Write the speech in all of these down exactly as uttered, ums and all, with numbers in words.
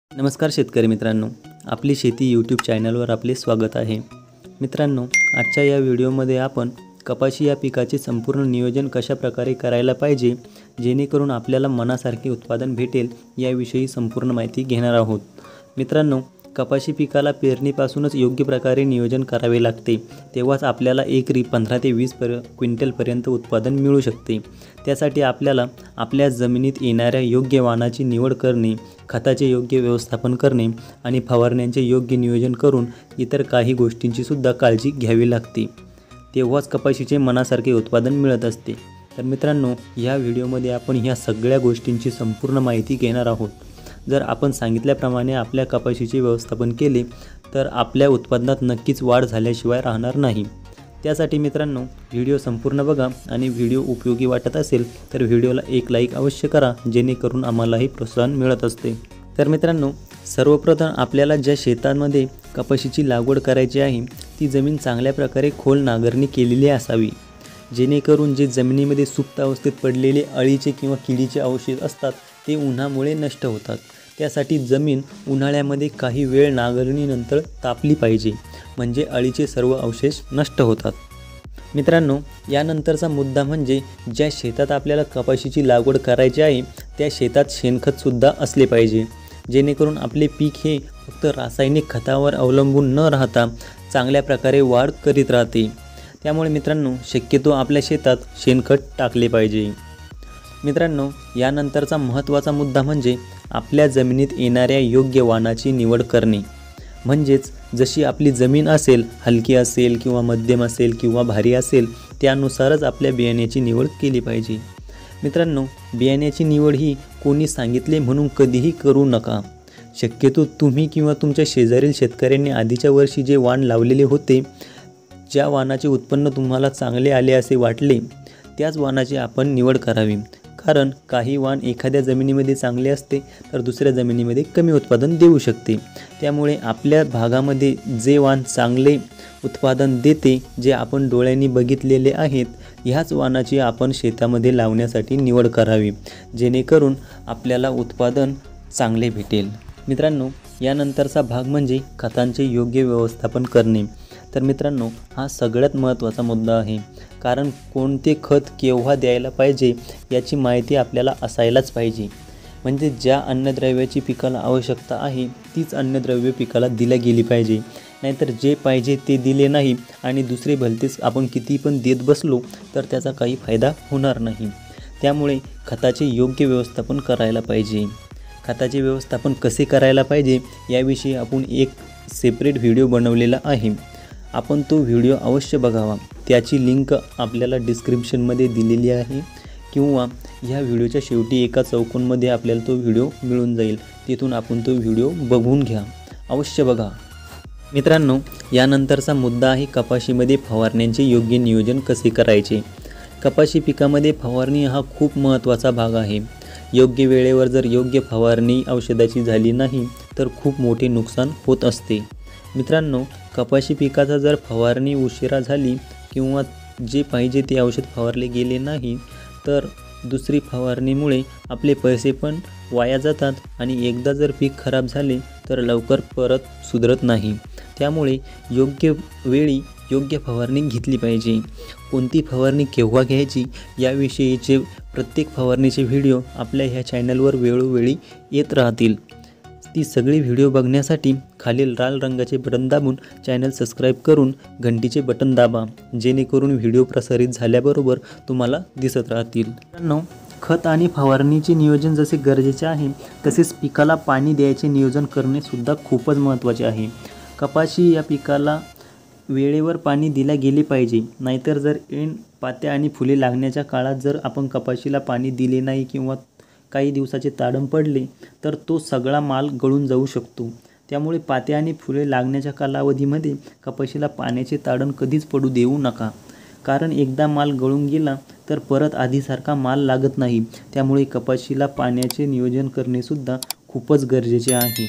नमस्कार शेतकरी मित्रांनो, आपली शेती यूट्यूब चॅनलवर आपले स्वागत आहे। मित्रांनो, आजच्या या व्हिडिओमध्ये आपण कपाशी या पिकाचे संपूर्ण नियोजन कशा प्रकारे करायला पाहिजे जेणेकरून आपल्याला मनासारखे उत्पादन भेटेल याविषयी संपूर्ण माहिती घेणार आहोत। मित्रांनो, कपाशी पिकाला पेरणीपासूनच योग्य प्रकारे नियोजन करावे लागते, तेव्हाच आपल्याला एकरी पंधरा ते वीस पर क्विंटलपर्यंत उत्पादन मिळू शकते। त्यासाठी आपल्याला आपल्या जमिनीत येणाऱ्या योग्य वाणाची निवड करणे, खताचे योग्य व्यवस्थापन करणे आणि फवारण्यांचे योग्य नियोजन करून इतर काही गोष्टींची सुद्धा काळजी घ्यावी लागते, तेव्हाच कपाशीचे मनासारखे उत्पादन मिळत असते। तर मित्रांनो, या व्हिडिओमध्ये आपण ह्या सगळ्या गोष्टींची संपूर्ण माहिती घेणार आहोत। जर आपण सांगितल्याप्रमाणे आपल्या कपाशीचे व्यवस्थापन केले तर आपल्या उत्पादनात नक्कीच वाढ झाल्याशिवाय राहणार नाही। त्यासाठी मित्रांनो, व्हिडिओ संपूर्ण बघा आणि व्हिडिओ उपयोगी वाटत असेल तर व्हिडिओला एक लाईक अवश्य करा, जेणेकरून आम्हालाही प्रोत्साहन मिळत असते। तर मित्रांनो, सर्वप्रथम आपल्याला ज्या शेतांमध्ये कपाशीची लागवड करायची आहे ती जमीन चांगल्या प्रकारे खोल नांगरणी केलेली असावी, जेणेकरून जे जमिनीमध्ये सुप्त अवस्थेत पडलेले अळीचे किंवा किडीचे अवशेष असतात ते उन्हामुळे नष्ट होतात। त्यासाठी जमीन उन्हाळ्यामध्ये काही वेळ नांगरणीनंतर तापली पाहिजे, म्हणजे अळीचे सर्व अवशेष नष्ट होतात। मित्रांनो, यानंतरचा मुद्दा म्हणजे ज्या शेतात आपल्याला कपाशीची लागवड करायची आहे त्या शेतात शेणखतसुद्धा असले पाहिजे, जेणेकरून आपले पीक हे फक्त रासायनिक खतावर अवलंबून न राहता चांगल्या प्रकारे वाढ करीत राहते। त्यामुळे मित्रांनो, शक्यतो आपल्या शेतात शेणखत टाकले पाहिजे। मित्रांनो, यानंतरचा महत्त्वाचा मुद्दा म्हणजे आपल्या जमिनीत येणाऱ्या योग्य वाणाची निवड करणे, म्हणजेच जशी आपली जमीन असेल, हलकी असेल किंवा मध्यम असेल किंवा भारी असेल, त्यानुसारच आपल्या बियाण्याची निवड केली पाहिजे। मित्रांनो, बियाण्याची निवड ही कोणी सांगितले म्हणून कधीही करू नका। शक्यतो तुम्ही किंवा तुमच्या शेजारील शेतकऱ्यांनी आधीच्या वर्षी जे वाण लावलेले होते, ज्या वाणाचे उत्पन्न तुम्हाला चांगले आले असे वाटले, त्याच वाणाची आपण निवड करावी। कारण काही वाण एखाद्या जमिनीमध्ये चांगले असते तर दुसऱ्या जमिनीमध्ये कमी उत्पादन देऊ शकते। त्यामुळे आपल्या भागामध्ये जे वाण चांगले उत्पादन देते, जे आपण डोळ्यांनी बघितलेले आहेत, ह्याच वाणाची आपण शेतामध्ये लावण्यासाठी निवड करावी, जेणेकरून आपल्याला उत्पादन चांगले भेटेल। मित्रांनो, यानंतरचा भाग म्हणजे खतांचे योग्य व्यवस्थापन करणे। तर मित्रांनो, हा सगळ्यात महत्त्वाचा मुद्दा आहे, कारण कोणते खत केव्हा द्यायला पाहिजे याची माहिती आपल्याला असायलाच पाहिजे। म्हणजे ज्या अन्नद्रव्याची पिकाला आवश्यकता आहे तीच अन्नद्रव्य पिकाला दिल्या गेली पाहिजे, नाहीतर जे पाहिजे ते दिले नाही आणि दुसरे भलतेच आपण किती पण देत बसलो तर त्याचा काही फायदा होणार नाही। त्यामुळे खताचे योग्य व्यवस्थापन करायला पाहिजे। खताचे व्यवस्थापन कसे करायला पाहिजे याविषयी आपण एक सेपरेट व्हिडिओ बनवलेला आहे, आपण तो व्हिडिओ अवश्य बघावा। त्याची लिंक आपल्याला डिस्क्रिप्शनमध्ये दिलेली आहे किंवा ह्या व्हिडिओच्या शेवटी एका चौकोनमध्ये आपल्याला तो व्हिडिओ मिळून जाईल, तिथून आपण तो व्हिडिओ बघून घ्या, अवश्य बघा। मित्रांनो, यानंतरचा मुद्दा आहे कपाशीमध्ये फवारण्यांचे योग्य नियोजन कसे करायचे। कपाशी पिकामध्ये फवारणी हा खूप महत्त्वाचा भाग आहे। योग्य वेळेवर जर योग्य फवारणी औषधाची झाली नाही तर खूप मोठे नुकसान होत असते। मित्रांनो, कपाशी पिकाचा जर फवारणी उशिरा झाली किंवा जे पाहिजे ते औषध फवारले गेले नाही तर दुसरी फवारणीमुळे आपले पैसे पण वाया जातात आणि एकदा जर पीक खराब झाले तर लवकर परत सुधरत नाही। त्यामुळे योग्य वेळी योग्य फवारणी घेतली पाहिजे। कोणती फवारणी केव्हा घ्यायची याविषयीचे प्रत्येक फवारणीचे व्हिडिओ आपल्या ह्या चॅनलवर वेळोवेळी येत राहतील। ती सगळी व्हिडिओ बघण्यासाठी खालील लाल रंगाचे बटन दाबून चॅनल सबस्क्राईब करून घंटीचे बटन दाबा, जेणेकरून व्हिडिओ प्रसारित झाल्याबरोबर तुम्हाला दिसत राहतील। मित्रांनो, खत आणि फवारणीचे नियोजन जसे गरजेचे आहे तसेच पिकाला पाणी द्यायचे नियोजन करणे सुद्धा खूपच महत्त्वाचे आहे। कपाशी या पिकाला वेळेवर पाणी दिले गेले पाहिजे, नाहीतर जर ऐन पात्या आणि फुले लागण्याच्या काळात जर आपण कपाशीला पाणी दिले नाही किंवा काही दिवसाचे ताडण पडले तर तो सगळा माल गळून जाऊ शकतो। त्यामुळे पात्या आणि फुले लागण्याच्या कालावधीमध्ये कपाशीला पाण्याचे ताडण कधीच पडू देऊ नका, कारण एकदा माल गळून गेला तर परत आधीसारखा माल लागत नाही। त्यामुळे कपाशीला पाण्याचे नियोजन करणे सुद्धा खूपच गरजेचे आहे।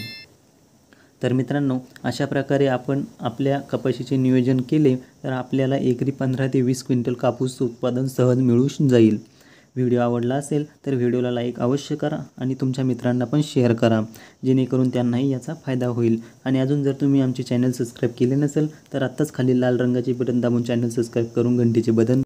तर मित्रांनो, अशा प्रकारे आपण आपल्या कपाशीचे नियोजन केले तर आपल्याला एकरी पंधरा ते वीस क्विंटल कापूस उत्पादन सहज मिळू जाईल। व्हिडिओ आवडला असेल तर व्हिडिओला लाईक अवश्य करा आणि तुमच्या मित्रांना पण शेअर करा, जेणेकरून त्यांनाही याचा फायदा होईल। आणि अजून जर तुम्ही आमचे चॅनल सबस्क्राईब केले नसेल तर आत्ताच खाली लाल रंगाचे बटन दाबून चॅनल सबस्क्राईब करून घंटीचे बटन